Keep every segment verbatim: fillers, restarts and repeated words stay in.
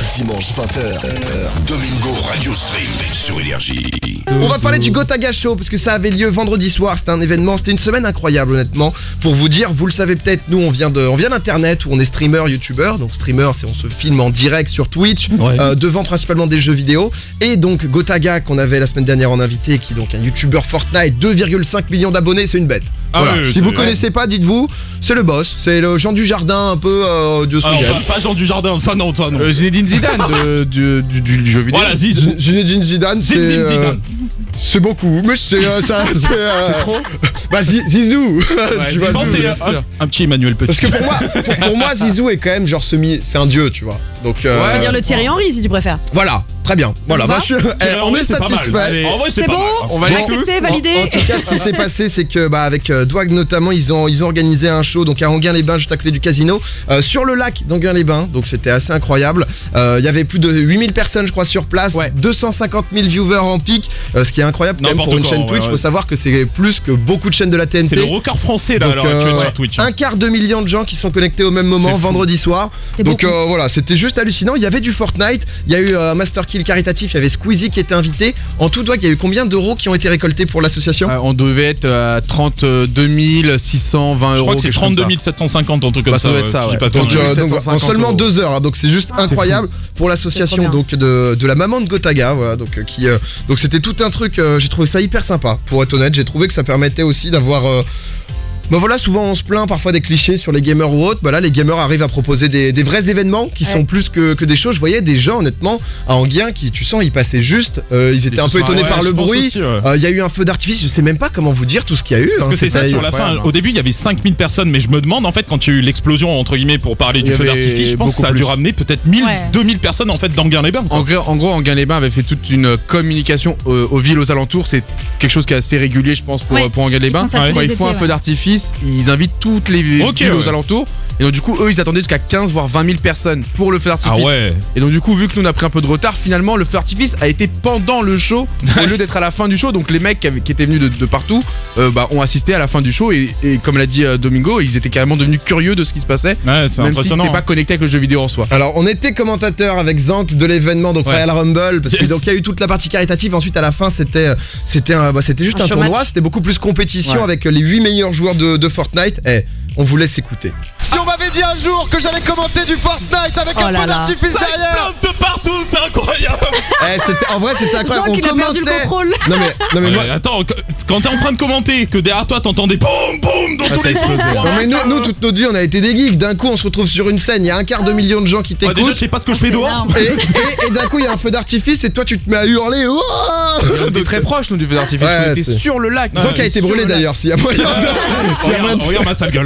dimanche vingt heures, Domingo Radio Stream sur Énergie. On va parler du Gotaga Show parce que ça avait lieu vendredi soir, c'était un événement, c'était une semaine incroyable honnêtement. Pour vous dire, vous le savez peut-être, nous on vient de, on vient d'internet où on est streamer, youtubeur. Donc streamer, c'est on se filme en direct sur Twitch, ouais. euh, devant principalement des jeux vidéo. Et donc Gotaga qu'on avait la semaine dernière en invité, qui est donc un youtubeur Fortnite, deux virgule cinq millions d'abonnés, c'est une bête. Ah voilà. Oui, si vous connaissez ouais. pas, dites-vous, c'est le boss, c'est le Jean Dujardin un peu euh, de son Alors, pas, pas Jean Dujardin, ça non, ça non. Euh, Zinedine Zidane de, du, du, du jeu vidéo. Voilà, Zidane. Zinedine Zidane, c'est euh, c'est beaucoup, mais c'est euh, ça, c'est euh, trop. Bah Zizou. Ouais, tu vois, je pense c'est un, un petit Emmanuel Petit. Parce que pour moi, pour, pour moi, Zizou est quand même genre semi, c'est un dieu, tu vois. Donc. Euh, on va dire le Thierry Henry si tu préfères. Voilà. Très bien, voilà, bah, je, eh, on est satisfait. En vrai, c'est bon, on va l'accepter, valider. En, en tout cas, ce qui s'est passé, c'est que bah, avec euh, Dwag notamment, ils ont, ils ont organisé un show donc à Enghien-les-Bains, juste à côté du casino, euh, sur le lac d'Enghien-les-Bains. Donc c'était assez incroyable. Euh, il y avait plus de huit mille personnes, je crois, sur place, ouais. deux cent cinquante mille viewers en pic, euh, ce qui est incroyable quand même pour une chaîne Twitch. Il ouais, ouais. faut savoir que c'est plus que beaucoup de chaînes de la T N T. C'est le record français là, donc, alors, euh, ouais. sur Twitch. Hein. Un quart de million de gens qui sont connectés au même moment vendredi soir. Donc euh, voilà, c'était juste hallucinant. Il y avait du Fortnite, il y a eu un Master Kill caritatif, il y avait Squeezie qui était invité. En tout, Dwag, il y a eu combien d'euros qui ont été récoltés pour l'association? euh, On devait être à trente-deux mille six cent vingt euros. Je crois que c'est trente-deux mille sept cent cinquante, un truc comme bah, ça. Ça doit être ça, ouais. Donc, euh, donc en seulement deux heures, hein, donc c'est juste ah, incroyable pour l'association donc de, de la maman de Gotaga, voilà, donc euh, qui euh, donc c'était tout un truc. Euh, j'ai trouvé ça hyper sympa. Pour être honnête, j'ai trouvé que ça permettait aussi d'avoir. Euh, Bah voilà, souvent on se plaint parfois des clichés sur les gamers ou autres. Bah là, les gamers arrivent à proposer des, des vrais événements qui ouais. sont plus que, que des choses. Je voyais des gens, honnêtement, à Enghien qui, tu sens, ils passaient juste. Euh, ils étaient un peu étonnés ouais, par le bruit. Il ouais. euh, y a eu un feu d'artifice. Je sais même pas comment vous dire tout ce qu'il y a eu. Parce hein, que c'est ça sur la fin. Au début, il y avait cinq mille personnes, mais je me demande en fait quand il y a eu l'explosion entre guillemets pour parler du feu d'artifice, je pense que ça a dû ramener peut-être mille, ouais. deux mille personnes en fait d'Enghien-les-Bains. En, en gros, Enghien-les-Bains avait fait toute une communication euh, aux villes aux alentours. C'est quelque chose qui est assez régulier, je pense, pour, ouais. pour Enghien-les-Bains. Quand ils font un feu d'artifice, ils invitent toutes les okay, villes ouais. aux alentours. Et donc du coup eux ils attendaient jusqu'à quinze voire vingt mille personnes pour le feu d'artifice. Ah ouais. Et donc du coup vu que nous on a pris un peu de retard, finalement le feu d'artifice a été pendant le show au lieu d'être à la fin du show. Donc les mecs qui, avaient, qui étaient venus de, de partout euh, bah, ont assisté à la fin du show et, et comme l'a dit euh, Domingo, ils étaient carrément devenus curieux de ce qui se passait. Ouais, c'est même s'ils n'étaient pas connectés avec le jeu vidéo en soi. Alors on était commentateur avec Zank de l'événement donc ouais. Royal Rumble parce yes. que donc il y a eu toute la partie caritative. Ensuite à la fin c'était c'était bah, c'était juste un, un tournoi, c'était beaucoup plus compétition ouais. avec les huit meilleurs joueurs de, de Fortnite. Et on vous laisse écouter. Si on m'avait dit un jour que j'allais commenter du Fortnite avec oh un feu d'artifice derrière. Ça explose de partout, c'est incroyable. Eh, c'était, en vrai, c'était incroyable. On il commentait. a perdu le contrôle. Non mais, non mais ouais, moi. Attends, quand t'es en train de commenter, que derrière toi t'entendais boum boum dans ah, tous les sens. Non mais nous, nous, toute notre vie, on a été des geeks. D'un coup, on se retrouve sur une scène. Il y a un quart de million de gens qui t'écoutent. Ouais, déjà, je sais pas ce que je fais dehors. Et, et, et d'un coup, il y a un feu d'artifice et toi, tu te mets à hurler. On était très proche nous du feu d'artifice. On était sur le lac. Zank a été brûlé d'ailleurs. S'il y a moyen. Regarde ma sale gueule.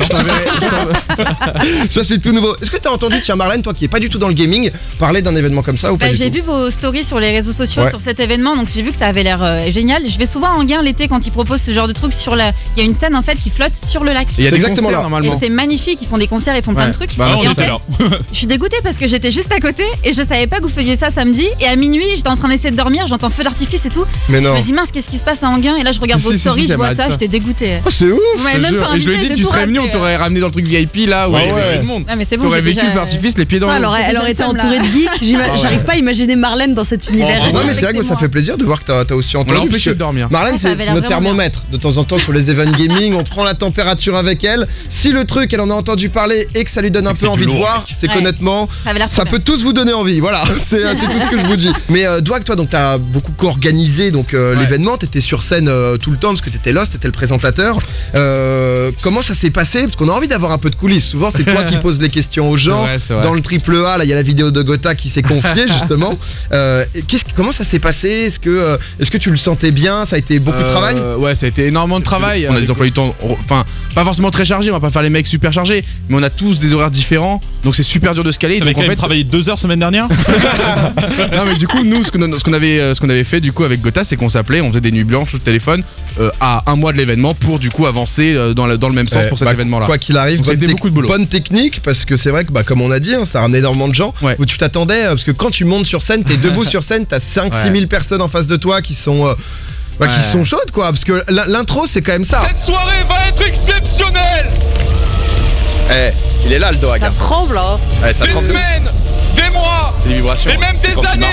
Ça c'est tout nouveau. Est-ce que t'as entendu, tiens Marlène, toi qui est pas du tout dans le gaming, parler d'un événement comme ça ou pas? Bah, du j'ai tout vu vos stories sur les réseaux sociaux ouais. sur cet événement, donc j'ai vu que ça avait l'air euh, génial. Je vais souvent à Enghien l'été quand ils proposent ce genre de trucs sur la. Il y a une scène en fait qui flotte sur le lac. Il y a des exactement concerts, là. Normalement. Et c'est magnifique, ils font des concerts, ils font ouais. plein de trucs. Bah, et non, en fait, je suis dégoûtée parce que j'étais juste à côté et je savais pas que vous faisiez ça samedi. Et à minuit, j'étais en train d'essayer de dormir, j'entends feu d'artifice et tout. Mais non. Je me dis mince, qu'est-ce qui se passe à Enghien? Et là je regarde si, vos si, stories, si, si, je vois ça, j'étais dégoûtée. Oh, c'est ouf. Vous m'avez même pas invité. Je lui ai dit, tu serais venu, on t'aurait ramené dans le truc V I P là où il y avait le monde. T'aurais vécu le feu d'artifice, les pieds dans l'eau. Elle aurait été entourée de geeks. J'arrive pas à imaginer Marlène dans cet univers. Non mais c'est vrai que ça fait plaisir de voir que t'as aussi entendu. On l'a empêché de dormir. Marlène c'est notre thermomètre. De temps en temps sur les events gaming, on prend la température avec elle. Si le truc, elle en a entendu parler et que ça lui donne un peu envie de voir, c'est qu'honnêtement, ça peut tous vous donner envie. Voilà, c'est tout ce que je vous dis. Mais Dwag, toi donc t'as beaucoup co-organisé donc l'événement, t'étais sur scène tout le temps parce que t'étais là, t'étais le présentateur. Comment ça s'est passé? Parce qu'on a envie d'avoir un peu de coulisses. Souvent c'est toi qui poses les questions aux gens. Vrai, vrai. Dans le triple A, là il y a la vidéo de Gotha qui s'est confiée justement. Euh, comment ça s'est passé? Est-ce que, euh, est-ce que tu le sentais bien? Ça a été beaucoup euh, de travail? Ouais, ça a été énormément de travail. On a des emplois du temps, enfin pas forcément très chargés, on va pas faire les mecs super chargés, mais on a tous des horaires différents, donc c'est super dur de se caler. T'avais quand même travaillé deux heures semaine dernière. Non mais du coup nous ce qu'on ce qu'on avait ce qu'on avait fait du coup avec Gotha, c'est qu'on s'appelait, on faisait des nuits blanches au téléphone euh, à un mois de l'événement pour du coup avancer dans, la, dans le même sens euh, pour cet bah, événement-là. Quoi qu'il arrive, bonne, beaucoup de boulot. Bonne technique parce que c'est vrai que bah, comme on a dit, hein, ça ramène énormément de gens. Ouais. Où tu t'attendais parce que quand tu montes sur scène, t'es debout sur scène, t'as cinq six mille personnes en face de toi qui sont euh, bah, ouais. qui sont chaudes quoi, parce que l'intro c'est quand même ça. Cette soirée va être exceptionnelle. Eh, hey, il est là le Dwag. Ça tremble hein. Ouais, ça des tremble semaines, des mois, c'est les célébration. Et même des années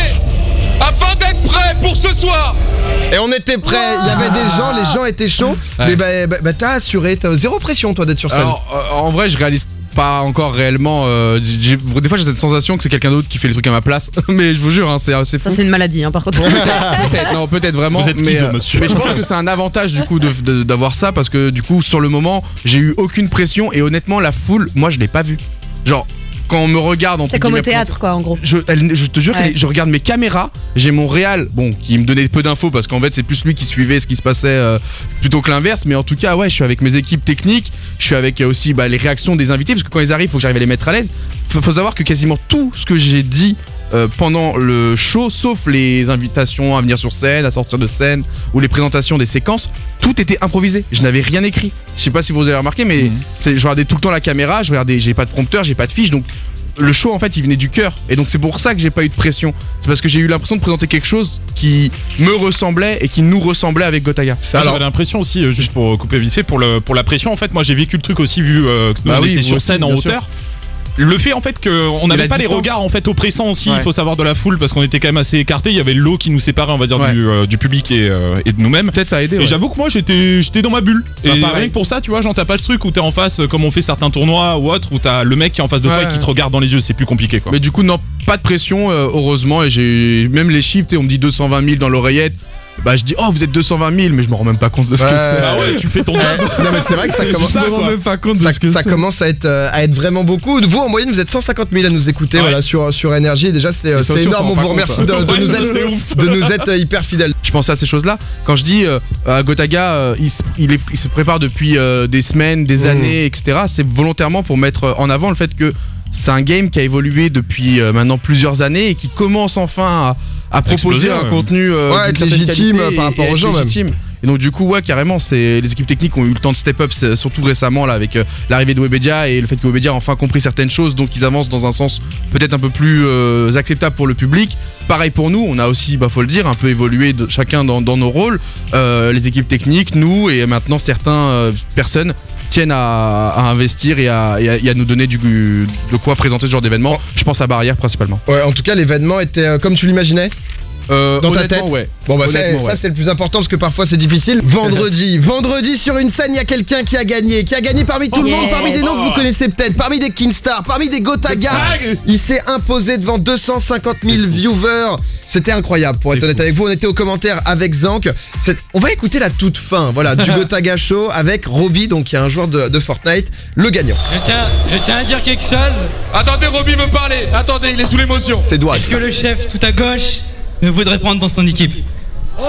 afin d'être prêt pour ce soir. Et on était prêts, il y avait des gens, les gens étaient chauds. Ouais. Mais bah, bah, bah t'as assuré, t'as zéro pression toi d'être sur scène. Alors, euh, en vrai, je réalise pas encore réellement. Euh, des fois, j'ai cette sensation que c'est quelqu'un d'autre qui fait les trucs à ma place. Mais je vous jure, hein, c'est fou. Ça, c'est une maladie, hein, par contre. Peut-être, non, peut-être vraiment. Vous êtes mais, schizo, euh, monsieur. mais je pense que c'est un avantage du coup de, de, d'avoir ça parce que du coup, sur le moment, j'ai eu aucune pression et honnêtement, la foule, moi, je l'ai pas vue. Genre. Quand on me regarde en c'est comme au théâtre quoi en gros. Je, elle, je te jure ouais. que je regarde mes caméras, j'ai mon réal, bon, qui me donnait peu d'infos parce qu'en fait c'est plus lui qui suivait ce qui se passait euh, plutôt que l'inverse, mais en tout cas ouais, je suis avec mes équipes techniques, je suis avec aussi bah, les réactions des invités parce que quand ils arrivent, il faut que j'arrive à les mettre à l'aise. Faut, faut savoir que quasiment tout ce que j'ai dit euh, pendant le show, sauf les invitations à venir sur scène, à sortir de scène ou les présentations des séquences, tout était improvisé. Je n'avais rien écrit. Je sais pas si vous avez remarqué, mais mmh. c'est, je regardais tout le temps la caméra, je regardais, j'ai pas de prompteur, j'ai pas de fiche, donc le show en fait il venait du cœur et donc c'est pour ça que j'ai pas eu de pression. C'est parce que j'ai eu l'impression de présenter quelque chose qui me ressemblait et qui nous ressemblait avec Gotaga. Ça, j'avais l'impression aussi, juste pour couper vite fait, pour, le, pour la pression en fait, moi j'ai vécu le truc aussi vu euh, que nous bah on oui, était sur aussi, scène en hauteur. Sûr. Le fait en fait qu'on n'avait pas distance. Les regards en fait oppressants aussi, ouais. Il faut savoir de la foule parce qu'on était quand même assez écartés, il y avait l'eau qui nous séparait on va dire ouais. du, euh, du public et, euh, et de nous-mêmes. Peut-être ça a aidé. Ouais. Et j'avoue que moi j'étais j'étais dans ma bulle. Bah, et pareil. Rien que pour ça, tu vois, genre t'as pas le truc où t'es en face comme on fait certains tournois ou autre où t'as le mec qui est en face de ouais, toi et qui te regarde dans les yeux, c'est plus compliqué quoi. Mais du coup non, pas de pression euh, heureusement et j'ai même les chiffres, on me dit deux cent vingt mille dans l'oreillette. Bah je dis oh vous êtes deux cent vingt mille mais je me rends même pas compte de ce ouais. que c'est. Ah ouais tu fais ton job. Non mais c'est vrai que ça commence. Je me rends même pas compte de ça, ce que ça c'est. commence à être euh, à être vraiment beaucoup. Vous en moyenne vous êtes cent cinquante mille à nous écouter ouais. Voilà sur sur Énergie et déjà c'est, c'est énorme. On vous remercie de, de, de nous être de nous être hyper fidèles. Je pensais à ces choses là quand je dis euh, à Gotaga euh, il, il, est, il se prépare depuis euh, des semaines, des mmh. années et cetera. C'est volontairement pour mettre en avant le fait que c'est un game qui a évolué depuis euh, maintenant plusieurs années et qui commence enfin à à proposer un ouais. contenu euh, ouais, légitime par rapport aux gens légitime. Même. Et donc du coup ouais carrément c'est les équipes techniques ont eu le temps de step up surtout récemment là avec euh, l'arrivée de Webedia et le fait que Webedia a enfin compris certaines choses donc ils avancent dans un sens peut-être un peu plus euh, acceptable pour le public. Pareil pour nous, on a aussi bah faut le dire un peu évolué de, chacun dans, dans nos rôles, euh, les équipes techniques, nous et maintenant certaines euh, personnes tiennent à, à investir et à, et, à, et à nous donner du, de quoi présenter ce genre d'événement. Je pense à Barrière principalement. Ouais, en tout cas l'événement était euh, comme tu l'imaginais. Euh, dans ta tête ouais. Bon bah c'est, ça ouais. c'est le plus important parce que parfois c'est difficile. Vendredi, vendredi sur une scène il y a quelqu'un qui a gagné, qui a gagné parmi tout oh le monde, yes. Parmi des noms que vous connaissez peut-être, parmi des Kinstar, parmi des Gotaga. Il s'est imposé devant deux cent cinquante mille viewers. C'était incroyable pour être honnête avec vous. On était aux commentaires avec Zank. C'est... On va écouter la toute fin, voilà, du Gotaga Show avec Roby, donc qui est un joueur de, de Fortnite, le gagnant. Je tiens, je tiens à dire quelque chose. Attendez, Roby veut parler. Attendez, il est sous l'émotion. C'est doigt. Est-ce que le chef tout à gauche me voudrait prendre dans son équipe? Oh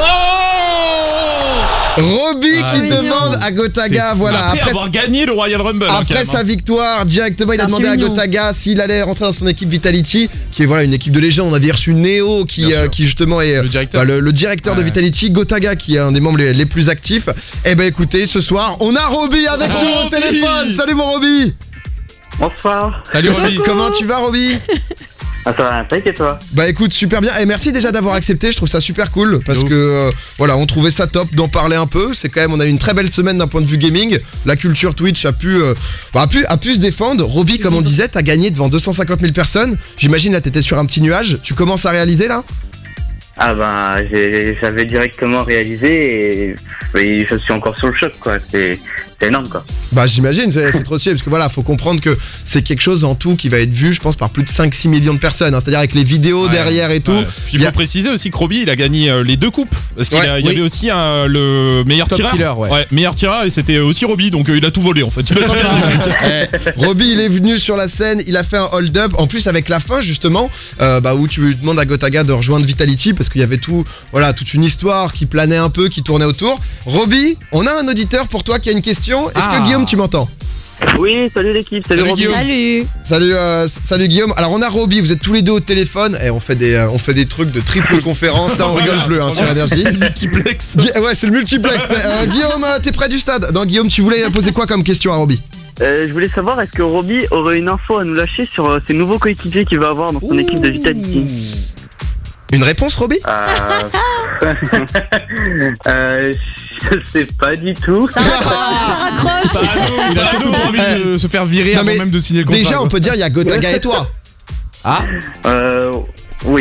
Roby ah, qui demande à Gotaga, voilà. Après, après avoir gagné le Royal Rumble. Après hein, sa victoire, directement, il a demandé à Gotaga s'il allait rentrer dans son équipe Vitality, qui est voilà une équipe de légende. On avait reçu Neo, qui, euh, qui justement est le directeur, bah, le, le directeur ouais. de Vitality. Gotaga, qui est un des membres les, les plus actifs. Et ben écoutez, ce soir, on a Roby avec oh, nous au téléphone. Salut mon Roby. Bonsoir. Salut Roby. Comment tu vas Roby? Ah ça va, t'inquiète toi. Bah écoute, super bien, et merci déjà d'avoir accepté, je trouve ça super cool, parce que euh, voilà, on trouvait ça top d'en parler un peu, c'est quand même, on a eu une très belle semaine d'un point de vue gaming, la culture Twitch a pu, euh, bah, a pu, a pu se défendre. Roby, comme on disait, t'as gagné devant deux cent cinquante mille personnes, j'imagine là t'étais sur un petit nuage, tu commences à réaliser là? Ah bah j'ai, j'avais directement réalisé et, et je suis encore sur le choc quoi, c'est... C'est énorme quoi. Bah j'imagine, c'est, c'est trop stylé parce que voilà, faut comprendre que c'est quelque chose en tout qui va être vu, je pense, par plus de cinq six millions de personnes, hein, c'est-à-dire avec les vidéos ouais, derrière et tout. Ouais. Puis il faut a... préciser aussi que Roby il a gagné euh, les deux coupes parce qu'il ouais, a, il y oui. avait aussi euh, le meilleur Top tireur. Killer, ouais. ouais, meilleur tireur et c'était aussi Roby, donc euh, il a tout volé en fait. Il a tout eh, Roby il est venu sur la scène, il a fait un hold-up, en plus avec la fin justement, euh, bah, où tu demandes à Gotaga de rejoindre Vitality parce qu'il y avait tout, voilà, toute une histoire qui planait un peu, qui tournait autour. Roby, on a un auditeur pour toi qui a une question. Est-ce ah. que Guillaume tu m'entends? Oui, salut l'équipe, salut, salut Guillaume. Salut. Salut, euh, salut Guillaume. Alors on a Roby, vous êtes tous les deux au téléphone et on fait des, euh, on fait des trucs de triple conférence. Là on rigole plus hein, sur Énergie. Multiplex. Gu- ouais, c'est le multiplex. Euh, Guillaume, t'es près du stade. Non, Guillaume, tu voulais poser quoi comme question à Roby? euh, Je voulais savoir, est-ce que Roby aurait une info à nous lâcher sur euh, ses nouveaux coéquipiers qu'il va avoir dans son Ouh. équipe de Vitality? Une réponse, Roby? euh... euh, je sais pas du tout. Ça raccroche, ça raccroche. Il a surtout pas envie de se faire virer non, avant même de signer le contrat. Déjà, on peut dire il y a Gotaga et toi. Ah. Euh...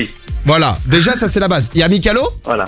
Voilà, déjà ça c'est la base. Il y a Mikalo? Voilà.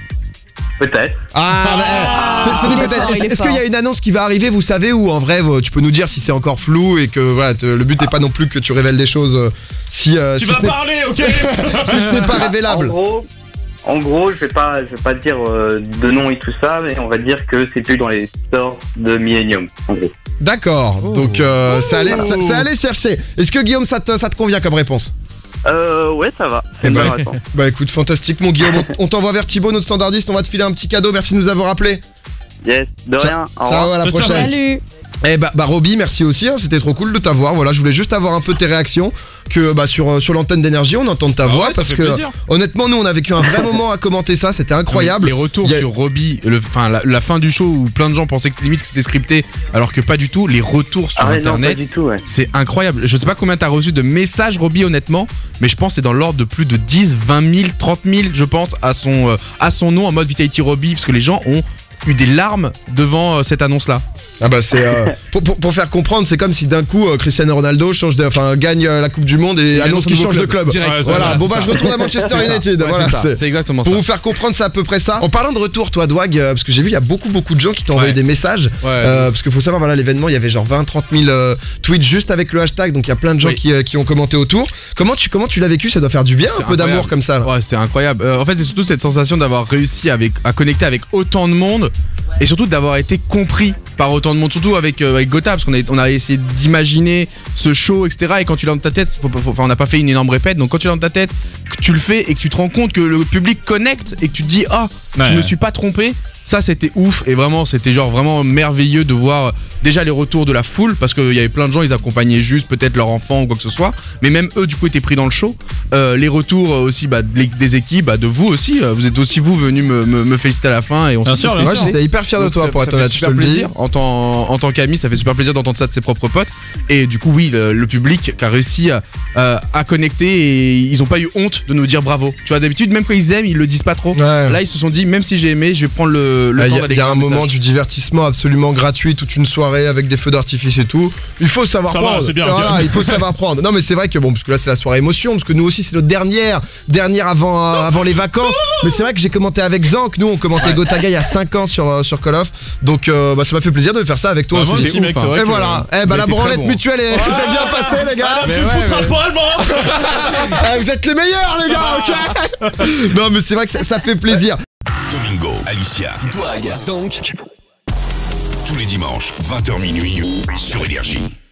Peut-être. Ah, bah, c'est, c'est des peut-être. Est-ce, est-ce qu'il y a une annonce qui va arriver, vous savez, ou en vrai, tu peux nous dire si c'est encore flou et que voilà, te, le but n'est pas non plus que tu révèles des choses euh, si. Euh, tu si vas parler, ok. Si ce n'est pas révélable. En gros, en gros, je vais pas, je vais pas dire euh, de nom et tout ça, mais on va dire que c'est plus dans les stores de Millennium, en gros. D'accord. Oh. Donc euh, oh. ça allait, ça, ça allait chercher. Est-ce que Guillaume, ça te, ça te convient comme réponse? Euh, ouais, ça va. Eh bah, bah écoute, fantastique, mon Guillaume. On, on t'envoie vers Thibaut, notre standardiste. On va te filer un petit cadeau. Merci de nous avoir appelés. Yes, de Ciao. rien. Au Ciao, à la Ciao, prochaine. Salut. Eh bah, bah Roby, merci aussi, hein, c'était trop cool de t'avoir. Voilà, je voulais juste avoir un peu tes réactions que bah sur sur l'antenne d'énergie, on entend ta ah voix ouais, parce que plaisir. Honnêtement, nous on a vécu un vrai moment à commenter ça, c'était incroyable. Les retours a... sur Roby, enfin la, la fin du show où plein de gens pensaient que limite que c'était scripté, alors que pas du tout. Les retours sur ah ouais, internet, non, tout, ouais. C'est incroyable. Je sais pas combien t'as reçu de messages Roby honnêtement, mais je pense que c'est dans l'ordre de plus de dix, vingt mille, trente mille, je pense, à son euh, à son nom en mode Vitality Roby, parce que les gens ont eu des larmes devant euh, cette annonce là. Ah bah c'est euh, pour, pour, pour faire comprendre, c'est comme si d'un coup euh, Cristiano Ronaldo change de, enfin gagne euh, la Coupe du Monde et, et annonce qu'il change club. de club. Direct, ouais, voilà, ça, bon bah ça. je retourne à Manchester United. Ouais, voilà, c'est, c'est, c'est exactement pour ça. Pour vous faire comprendre, c'est à peu près ça. En parlant de retour, toi Dwag, euh, parce que j'ai vu il y a beaucoup beaucoup de gens qui t'ont envoyé ouais. des messages, ouais. euh, parce qu'il faut savoir voilà l'événement, il y avait genre vingt trente mille euh, tweets juste avec le hashtag, donc il y a plein de gens oui. qui, euh, qui ont commenté autour. Comment tu comment tu l'as vécu? Ça doit faire du bien, c'est un peu incroyable. D'amour comme ça. Là. Ouais, c'est incroyable. Euh, en fait, c'est surtout cette sensation d'avoir réussi avec à connecter avec autant de monde. Et surtout d'avoir été compris par autant de monde, surtout avec, euh, avec Gotha, parce qu'on a, on a essayé d'imaginer ce show, et cetera. Et quand tu l'as dans ta tête, faut, faut, on n'a pas fait une énorme répète, donc quand tu l'as dans ta tête, que tu le fais et que tu te rends compte que le public connecte et que tu te dis ah, oh, ouais. je me suis pas trompé. Ça c'était ouf et vraiment c'était genre vraiment merveilleux de voir déjà les retours de la foule parce qu'il y avait plein de gens, ils accompagnaient juste peut-être leur enfant ou quoi que ce soit, mais même eux du coup étaient pris dans le show. Euh, les retours aussi bah, des équipes, bah, de vous aussi, vous êtes aussi vous venus me, me, me féliciter à la fin et on bien sûr, bien sûr. J'étais hyper fier de toi. Donc, pour ça, être honnête, super plaisir en tant, en tant qu'ami, ça fait super plaisir d'entendre ça de ses propres potes et du coup oui le, le public qui a réussi à, à, à connecter et ils ont pas eu honte de nous dire bravo. Tu vois d'habitude même quand ils aiment ils le disent pas trop. Ouais. Là ils se sont dit même si j'ai aimé je vais prendre le Il ah, y, y a un moment du divertissement absolument gratuit, toute une soirée avec des feux d'artifice et tout. Il faut savoir ça prendre. Va, c'est bien, voilà, bien. Il faut savoir prendre. Non mais c'est vrai que bon, parce que là c'est la soirée émotion, parce que nous aussi c'est notre dernière, dernière avant euh, avant les vacances. Mais c'est vrai que j'ai commenté avec Zank, nous on commentait Gotaga il y a cinq ans sur euh, sur Call of. Donc euh, bah, ça m'a fait plaisir de faire ça avec toi bah, aussi. aussi mec, c'est vrai et que voilà. Euh, eh bah la branlette bon. mutuelle est oh c'est bien passé les gars. Ah, tu me foutras pas allemand. Vous êtes les meilleurs les gars, ok. Non mais c'est vrai que ça, ça fait plaisir. Domingo, Alicia, Dwag, Zank. Tous les dimanches, vingt heures minuit, sur Énergie.